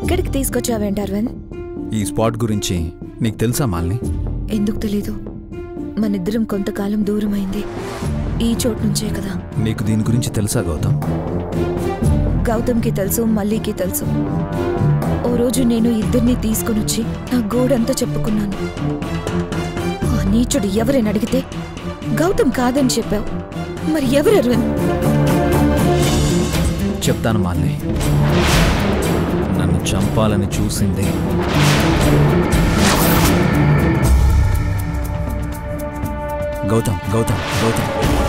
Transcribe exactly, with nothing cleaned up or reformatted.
ఇక్కడికి తీసుకొచ్చావేంటి అరవింద్? ఈ స్పాట్ గురించి నీకు తెలుసా మాలిని? ఎందుకు తెలీదు? మనిద్దరం కొంతకాలం దూరమైంది ఈ చోటు నుంచే కదా. నీకు దీని గురించి తెలుసా గౌతమ్? గౌతమ్కి తెలుసు, మల్లీకి తెలుసు. ఓ రోజు నేను ఇద్దరిని తీసుకొని వచ్చి నా గోడంతా చెప్పుకున్నాను. ఆ నీచుడు ఎవరైనా అడిగితే గౌతమ్ కాదని చెప్పావు. మరి ఎవరు అరవింద్? చెప్తాను మాలిని. నన్ను చంపాలని చూసింది గౌతమ్. గౌతమ్ గౌతమ్